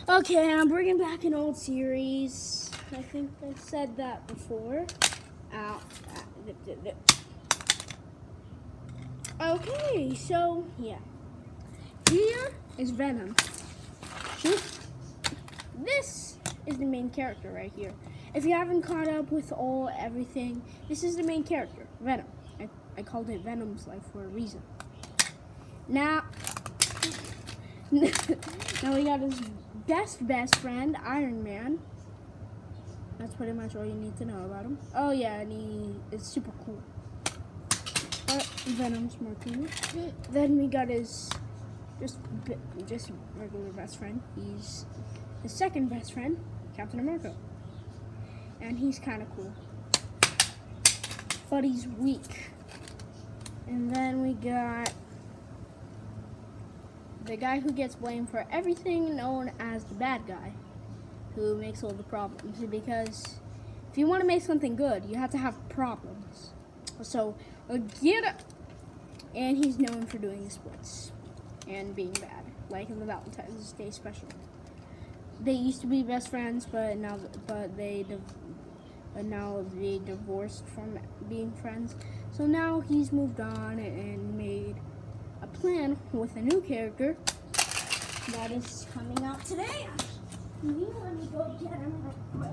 Okay, I'm bringing back an old series. I think I said that before. Ow. Okay, so yeah. Here is Venom. This is the main character right here. If you haven't caught up with everything, this is the main character, Venom. I called it Venom's Life for a reason. Now we got his best friend, Iron Man. That's pretty much all you need to know about him. Oh yeah, and he is super cool. But Venom's more cool. Then we got his just regular best friend. He's his second best friend, Captain America. And he's kind of cool. But he's weak. And then we got the guy who gets blamed for everything, known as the bad guy, who makes all the problems. Because if you want to make something good, you have to have problems. So, get it. And he's known for doing the splits and being bad, like in the Valentine's Day special. They used to be best friends, but now they divorced from being friends. So now he's moved on and made a plan with a new character that is coming out today. Let me go get him real quick.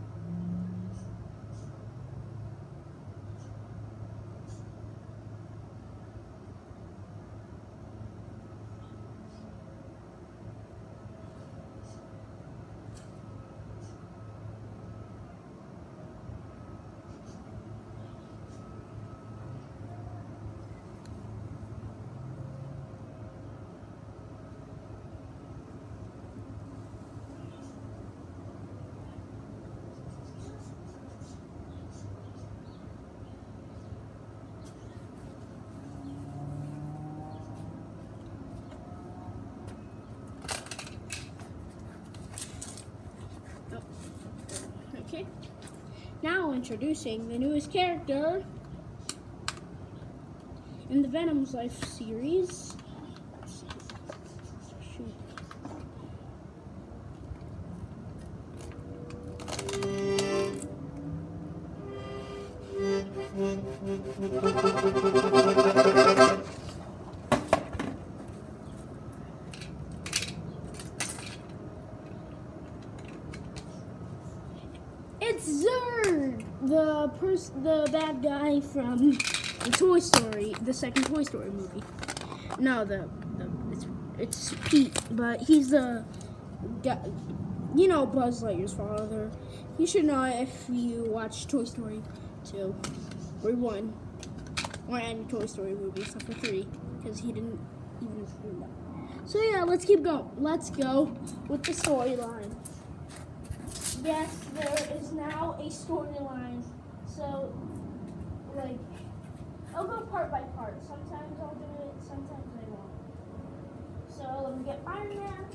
Okay. Now introducing the newest character in the Venom's Life series. It's Zurg, the bad guy from the Toy Story, the second Toy Story movie. No, it's Pete, but he's the guy, you know, Buzz Lightyear's father. You should know if you watch Toy Story 2 or 1 or any Toy Story movie except for 3, because he didn't even include that. So yeah, let's keep going. Let's go with the storyline. Yes, there is now a storyline. So, like, I'll go part by part. Sometimes I'll do it, sometimes I won't. So, let me get Iron Man.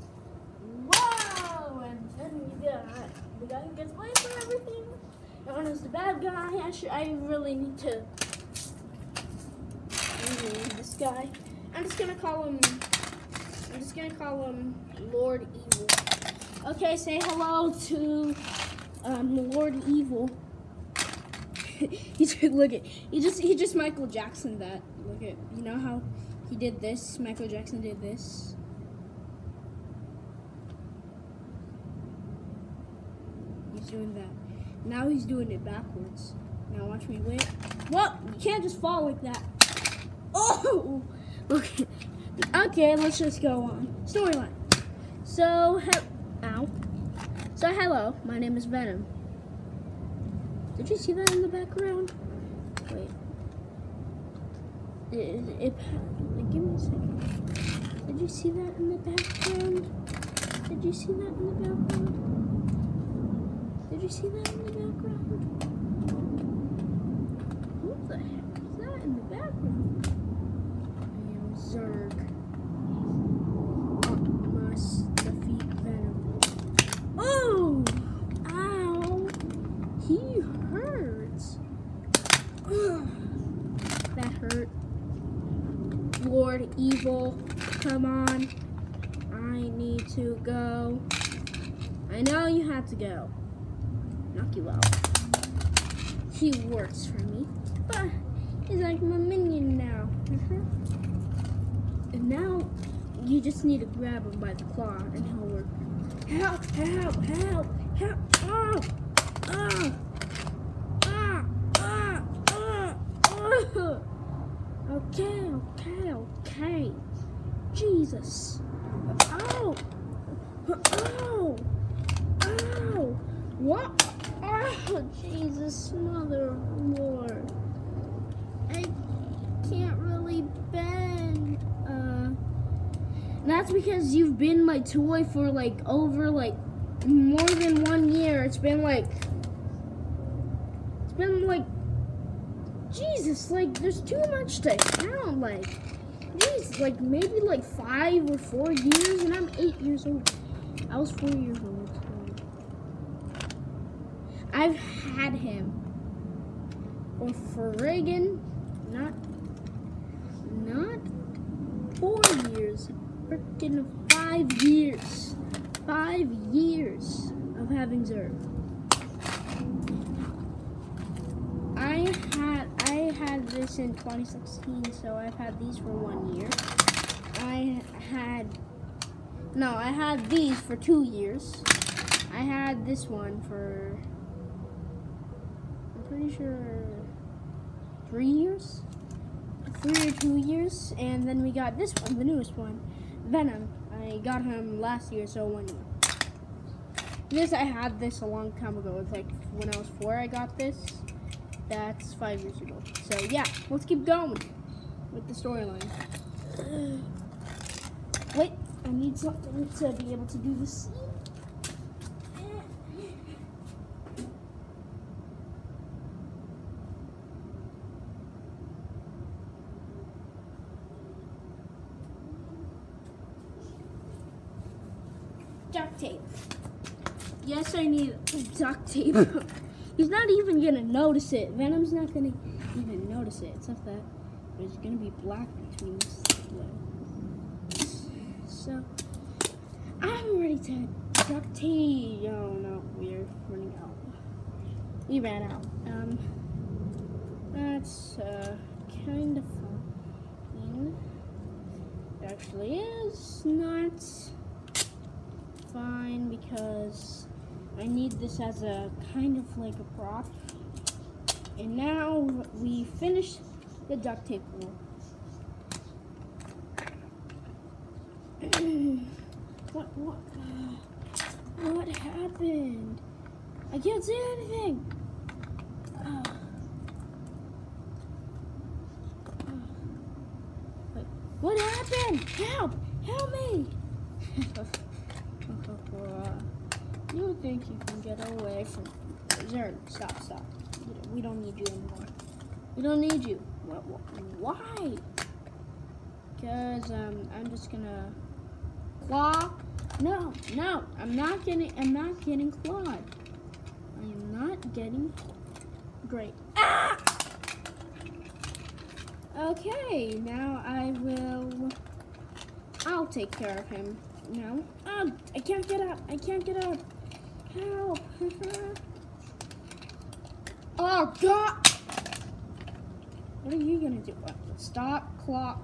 Wow! And then we got the guy who gets blamed for everything. Known as the bad guy. I really need to rename this guy. I'm just gonna call him Lord Evil. Okay, say hello to Lord Evil. He just Michael Jackson that. Look at, you know how he did this? Michael Jackson did this. He's doing that. Now he's doing it backwards. Now watch me wait. Well, you can't just fall like that. Oh! Okay. Okay, let's just go on. Storyline. So, hello, my name is Venom. Did you see that in the background? Wait. Give me a second. Did you see that in the background? Did you see that in the background? Did you see that in the background? What the heck is that in the background? I am Zurg. Must defeat Venom. Oh! Ow! He hurts. That hurt. Lord Evil, come on. I need to to go. I know you had to go. Knock you out. He works for me, but he's like my minion now. And now you just need to grab him by the claw and he'll work. Help, help, help, help. Oh, oh, ah, ah, ah, oh. Okay. Jesus. Ow. Ow. Ow. What? Oh, Jesus, Mother Lord. I can't really bend. That's because you've been my toy for over more than 1 year. It's been Jesus, there's too much to count. Jeez, maybe 5 or 4 years, and I'm 8 years old. I was 4 years old. I've had him for friggin' not 4 years, frickin' 5 years. 5 years of having Zerg. I had this in 2016, so I've had these for 1 year. I had these for 2 years. I had this one for, I'm pretty sure, 3 years? 3 or 2 years, and then we got this one, the newest one, Venom. I got him last year, so 1 year. I had this a long time ago. It's when I was 4 I got this. That's 5 years ago. So yeah, let's keep going with the storyline. Wait, I need something to be able to do this. Duct tape. Yes, I need duct tape. He's not even gonna notice it. Venom's not gonna even notice it. Except that there's gonna be black between this legs. So I'm ready to duct tape. Oh no, we're running out. We ran out. That's kind of fine. It actually is not fine because I need this as a kind of a prop. And now we finished the duct tape roll. What happened? I can't see anything. Wait, what happened? Help! Help me! You think you can get away from Zerg? Stop. We don't need you anymore. We don't need you. Why? Because I'm just gonna claw. No, I'm not getting clawed. I am not getting great. Ah! Okay, now I'll take care of him now. I can't get up. Help. Oh, God. What are you going to do? Stop. Claw.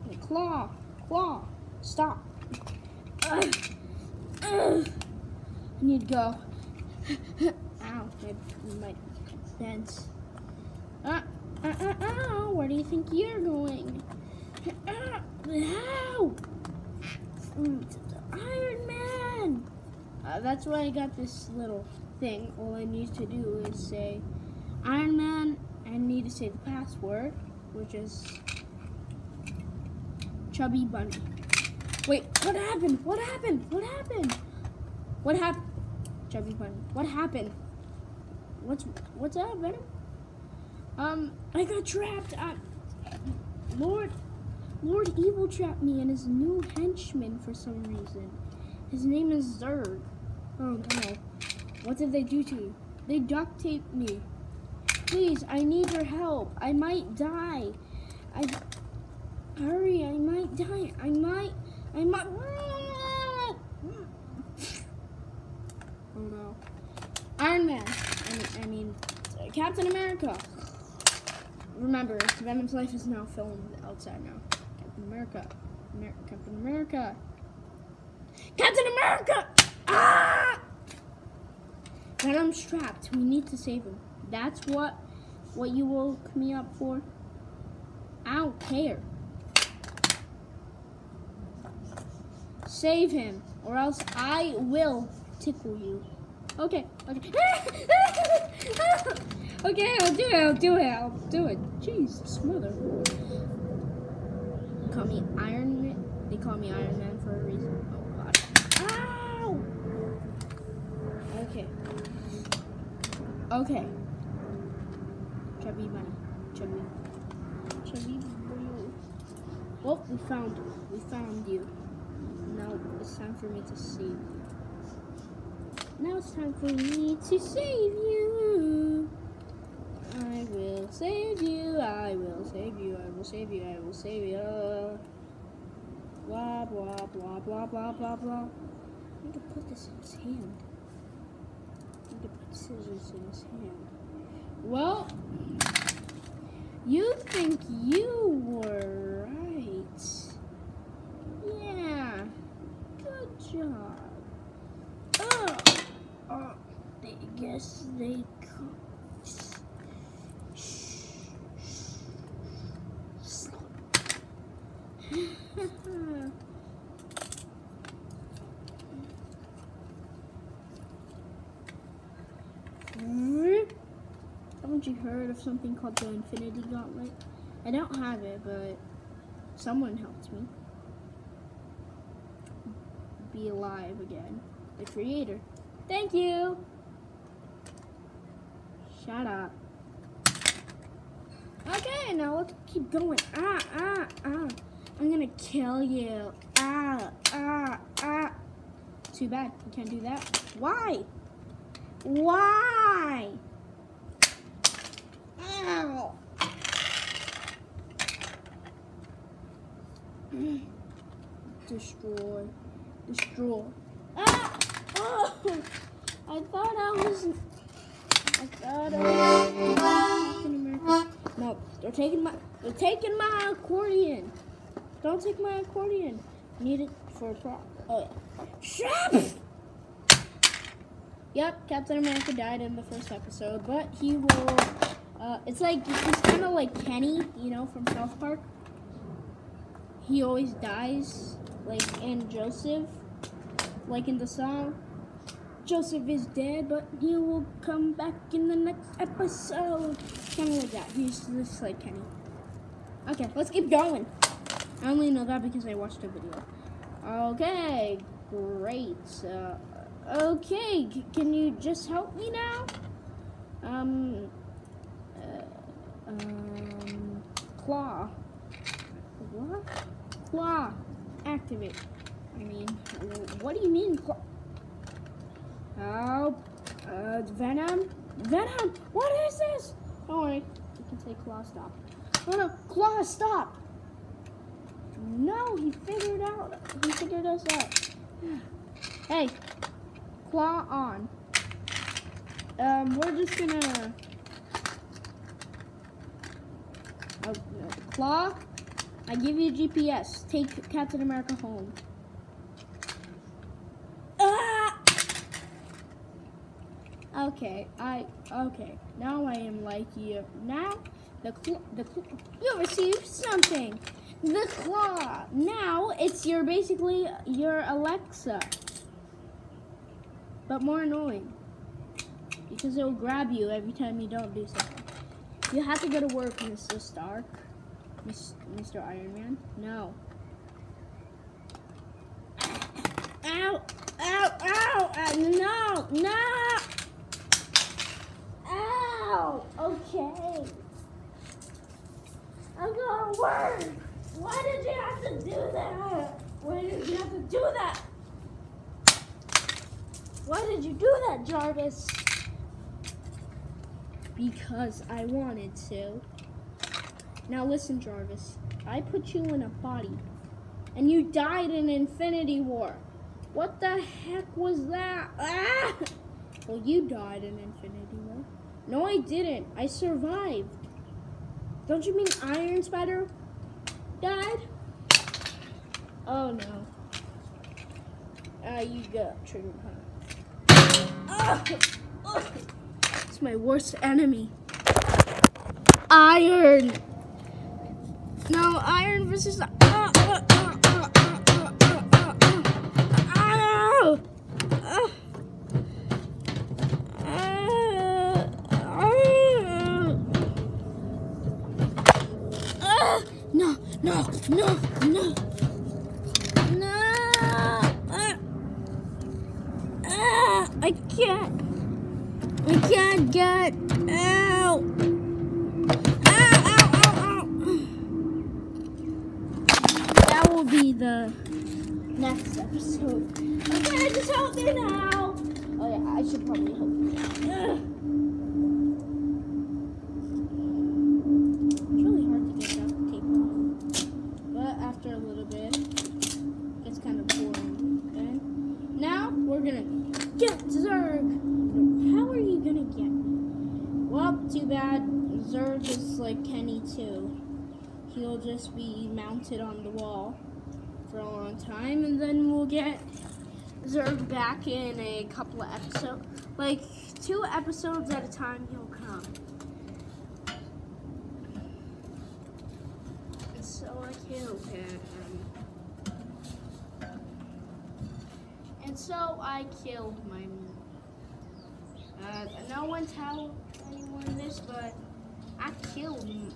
Stop. I need to go. Ow. My bent. Where do you think you're going? Ow. Iron Man. That's why I got this little thing. All I need to do is say Iron Man. I need to say the password, which is Chubby Bunny. Wait, what happened? Chubby Bunny. What happened? What's up, Venom? I got trapped. Lord Evil trapped me and his new henchman for some reason. His name is Zerg. Oh no. What did they do to you? They duct taped me. Please, I need your help. I might die. Hurry, I might die. I might. don't know. Iron Man. I mean, Captain America. Remember, Venom's life is now filmed outside now. Captain America. Captain America. Captain America! Ah! Venom's trapped. We need to save him. That's what you woke me up for? I don't care. Save him, or else I will tickle you. Okay. Okay, I'll do it. Jesus, mother. Call me Iron Man. They call me Iron Man for a reason. Oh God. Ow! Okay. Chubby bunny. Chubby bunny. Well, we found you. Now it's time for me to save you. Now it's time for me to save you. I will save you. I will save you. I will save you. I will save you. Blah blah blah blah blah blah blah. I need to put this in his hand. I need to put scissors in his hand. Well, you think you were right. Yeah. Good job. I guess they come. Haven't you heard of something called the Infinity Gauntlet? I don't have it, but someone helped me be alive again. The creator. Thank you. Shut up. Okay, now let's keep going. I'm gonna kill you. Too bad, you can't do that. Why? Why? Ow. Destroy. Ah! Oh! I thought I was No, they're taking my accordion. Don't take my accordion. Need it for a prop. Oh yeah. Shut up! Yep, Captain America died in the first episode, but he will it's like he's kinda like Kenny, you know, from South Park. He always dies, like in Joseph, like in the song. Joseph is dead, but he will come back in the next episode. Kind of like that. He's just like Kenny. Okay, let's keep going. I only know that because I watched a video. Okay, great. Okay, can you just help me now? Claw. What? Claw. Activate. I mean, what do you mean claw? Oh, Venom? Venom, what is this? Don't worry, you can say claw stop. Oh no, claw stop! No, he figured us out. Hey, claw on. We're just gonna... Claw, I give you GPS. Take Captain America home. Okay, now I am like you. Now, you received something. The claw. Now, it's basically your Alexa. But more annoying. Because it will grab you every time you don't do something. You have to go to work, Mr. Stark. Mr. Iron Man. No. Ow! Ow! Ow! No! Ow! Okay. I'm going to work. Why did you have to do that? Why did you have to do that? Why did you do that, Jarvis? Because I wanted to. Now listen, Jarvis. I put you in a body, and you died in Infinity War. What the heck was that? Ah! Well, you died in Infinity War. No, I didn't. I survived. Don't you mean Iron Spider died? Oh no. You got triggered, huh? It's my worst enemy. Iron. No, Iron versus. No, no, no, no. No. I can't get out. That will be the next episode. Okay, just help me now. Oh yeah, I should probably help you now. It's really hard to get that tape off. But after a little bit, it's kind of boring. Okay? Now we're gonna get Zurg. How are you gonna get me? Well, too bad. Zurg is like Kenny too. He'll just be mounted on the wall for a long time, and then we'll get Zurg back in a couple of episodes. Like 2 episodes at a time, he'll come. And so I killed him. And so I killed my no one tell anyone this, but I killed him.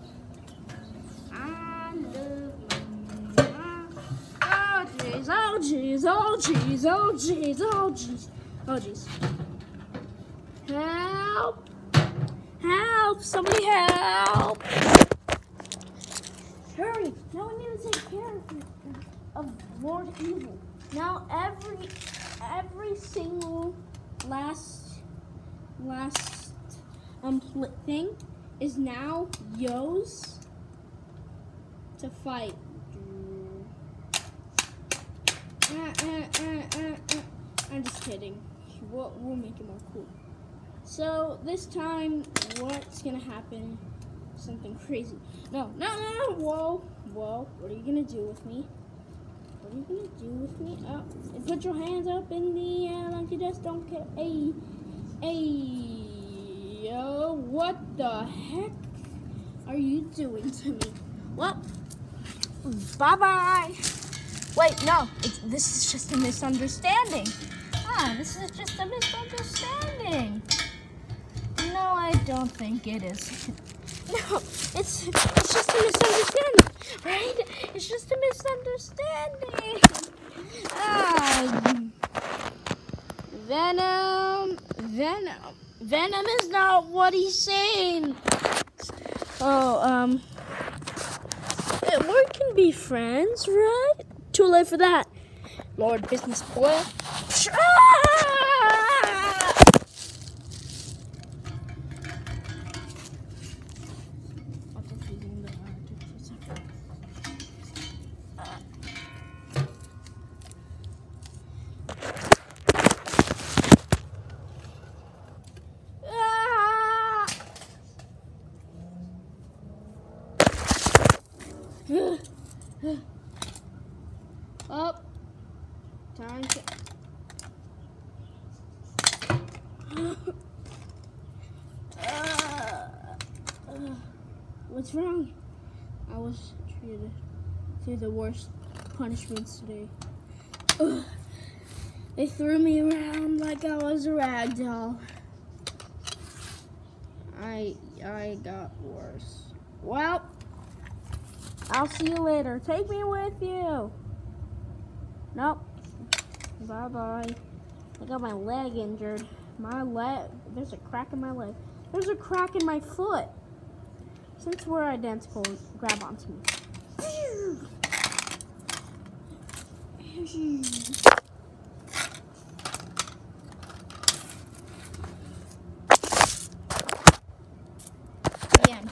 I love my oh jeez, oh jeez, oh jeez, oh jeez, oh jeez, oh jeez. Help! Help! Somebody help! Hurry! Now we need to take care of Lord Evil. Now every single last thing is now Yo's to fight. I'm just kidding. We'll make it more cool. So this time, what's gonna happen? Something crazy. No. Whoa. What are you gonna do with me? What are you gonna do with me? Oh, and put your hands up in the air like you just don't care. Hey, yo, what the heck are you doing to me? Well, bye-bye. Wait, no, this is just a misunderstanding. This is just a misunderstanding. No, I don't think it is. No, it's just a misunderstanding, right? It's just a misunderstanding. Venom is not what he's saying. We can be friends, right? Too late for that. Lord Business Boy. Up. Time to. What's wrong? I was treated to the worst punishments today. They threw me around like I was a rag doll. I got worse. Well, I'll see you later. Take me with you. Nope. Bye-bye. I got my leg injured. My leg. There's a crack in my leg. There's a crack in my foot. Since we're identical, grab onto me. Again.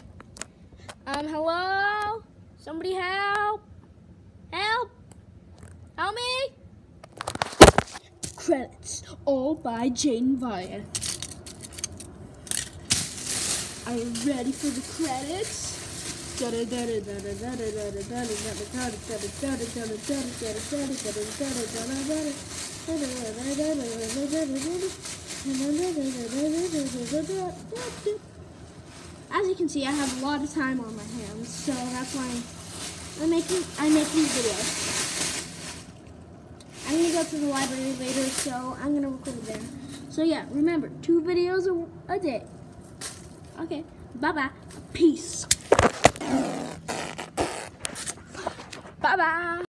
Hello? Somebody help? Help! Help me! Credits, all by Jane Vire. Are you ready for the credits? As you can see, I have a lot of time on my hands, so that's why I make these videos. I'm gonna go to the library later, so I'm gonna record there. So yeah, remember, 2 videos a day. Okay, bye-bye. Peace. Bye-bye.